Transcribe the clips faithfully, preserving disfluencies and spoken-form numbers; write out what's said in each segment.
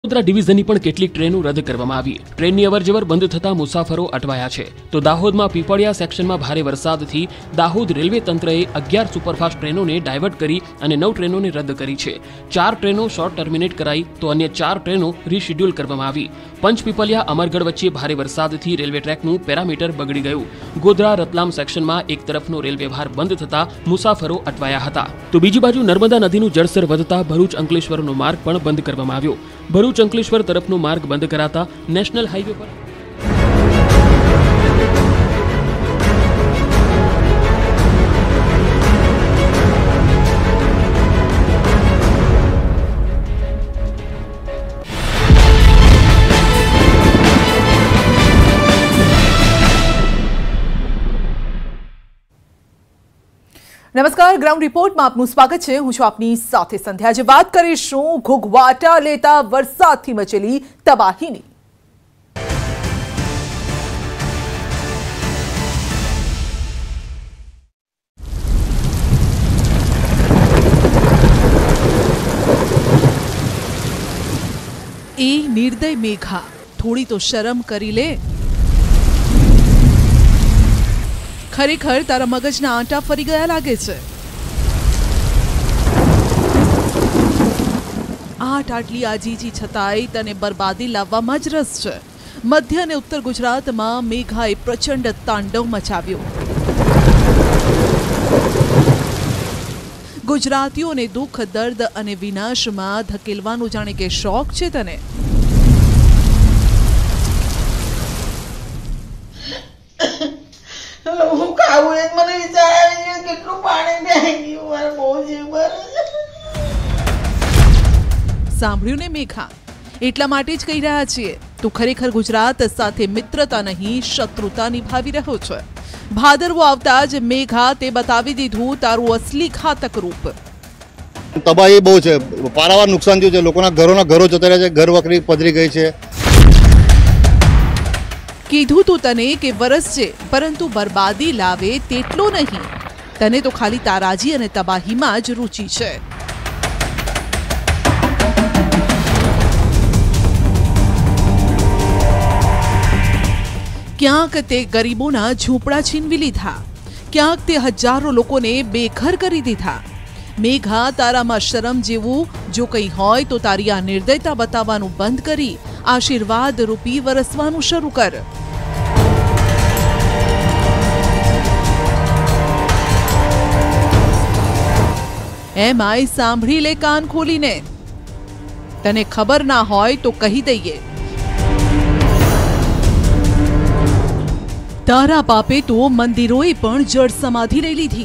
વડોદરા ડિવિઝનની પણ કેટલીક ટ્રેનો રદ કરવામાં આવી। ટ્રેનની અવરજવર બંધ થતા મુસાફરો અટવાયા છે। તો દાહોદમાં પીપળિયા સેક્શનમાં ભારે વરસાદથી દાહોદ રેલવે તંત્રએ અગિયાર સુપરફાસ્ટ ટ્રેનોને ડાયવર્ટ કરી અને નવ ટ્રેનોને રદ કરી છે। ચાર ટ્રેનો શોર્ટ ટર્મિનેટ કરાઈ તો અન્ય ચાર ટ્રેનો રીશેડ્યુલ કરવામાં આવી। પંચપીપલિયા અમરગઢ વચ્ચે ભારે વરસાદથી રેલવે ટ્રેકનું પેરામીટર બગડી ગયું। ગોધરા રતલામ સેક્શનમાં એક તરફનો રેલ વ્યવહાર બંધ થતા મુસાફરો અટવાયા હતા। તો બીજી બાજુ નર્મદા નદીનું જળસ્તર વધતા ભરૂચ અંકલેશ્વરનો માર્ગ પણ બંધ કરવામાં આવ્યો। ભરૂચ અંકલેશ્વર તરફનો માર્ગ બંધ કરાતા નેશનલ હાઈવે પર नमस्कार, ग्राउंड रिपोर्ट में आपનું સ્વાગત છે। હું છું આપની સાથે સંધ્યા। આજે વાત કરીશું ઘોઘવાટા લેતા વરસાદથી મચેલી તબાહીની। એ નિર્દય મેઘા, થોડી તો શરમ કરી લે। ખરેખર તારા મગજના આંટા ફરી ગયા લાગે છે। આટ આટલી આજીજી છતાંય તને બરબાદી લાવવામાં જ રસ છે। મધ્ય અને ઉત્તર ગુજરાતમાં મેઘાએ પ્રચંડ તાંડવ મચાવ્યો। ગુજરાતીઓને દુઃખ, દર્દ અને વિનાશમાં ધકેલવાનું જાણે કે શોખ છે તને। સાંભળ્યું ને મેઘા, એટલા માટે જ કહી રહ્યા છીએ તું ખરેખર ગુજરાત સાથે મિત્રતા નહીં શત્રુતા નિભાવી રહ્યો છે। ભાદરવો આવતા જ મેઘા તે બતાવી દીધું તારું અસલી ઘાતક રૂપ। તબાહી બહુ છે, પારાવાર નુકસાન થયું છે, લોકોના ઘરોના ઘરો જતા રહ્યા છે, ઘર વકરી પધરી ગઈ છે। કીધું તું તને કે વરસજે પરંતુ બરબાદી લાવે તેટલો નહીં, તને તો ખાલી તારાજી અને તબાહીમાં જ રુચિ છે। ક્યાંક તે ગરીબોના ઝૂંપડા છીનવી લીધા, ક્યાંક તે હજારો લોકોને બેઘર કરી દીધા। મેઘા, તારામાં શરમ જેવું જો કંઈ હોય તો તારી આ નિર્દયતા બતાવવાનું બંધ કરી આશીર્વાદ રૂપી વરસવાનું શરૂ કર। એમાંય સાંભળી લે કાન ખોલીને, તને ખબર ના હોય તો કહી દઈએ, તારા પાપે તો મંદિરોએ પણ જળ સમાધિ લઈ લીધી।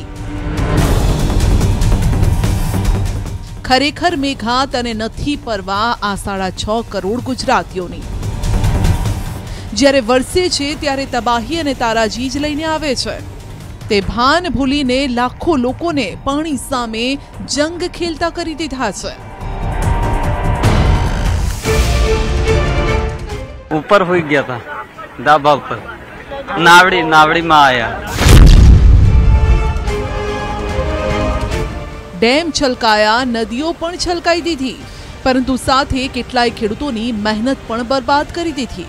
ખરેખર મેઘા, તને નથી પરવા આ સાડા છ કરોડ ગુજરાતીઓની। જ્યારે વરસે છે ત્યારે તબાહી અને તારાજી જ લઈને આવે છે। તે ભાન ભૂલીને લાખો લોકોને પાણી સામે જંગ ખેલતા કરી દીધા છે। ऊपर हो गया था ढाबा पर, नावड़ी नावड़ी में आया। ડેમ છલકાયા, નદીઓ પણ છલકાઈ દીધી, પરંતુ સાથે કેટલાય ખેડૂતોની મહેનત પણ બરબાદ કરી દીધી।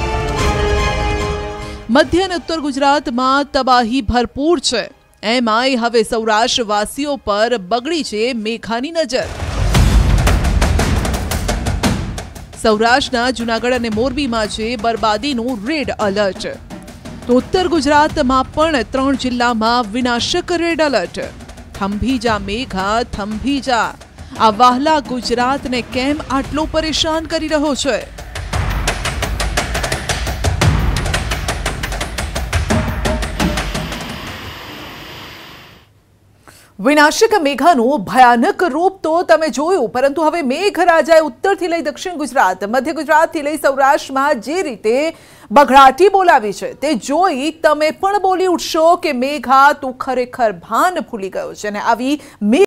મધ્ય અને ઉત્તર ગુજરાતમાં તબાહી ભરપૂર છે। એમાંય હવે સૌરાષ્ટ્રવાસીઓ પર બગડી છે મેઘાની નજર। સૌરાષ્ટ્રના જૂનાગઢ અને મોરબીમાં છે બરબાદીનું રેડ અલર્ટ, તો ઉત્તર ગુજરાતમાં પણ ત્રણ જિલ્લામાં વિનાશક રેડ અલર્ટ। થંભી જા મેઘા, થંભી જા, આ વહાલા ગુજરાતને કેમ આટલો પરેશાન કરી રહ્યો છે? વિનાશક મેઘાનું ભયાનક રૂપ તો તમે જોયું, પરંતુ હવે મેઘરાજાએ ઉત્તરથી લઈ દક્ષિણ ગુજરાત, મધ્ય ગુજરાતથી લઈ સૌરાષ્ટ્રમાં જે રીતે બઘડાટી બોલાવી છે તે જોઈ તમે પણ બોલી ઉઠશો કે મેઘા તું ખરેખર ભાન ભૂલી ગયો છે અને આવી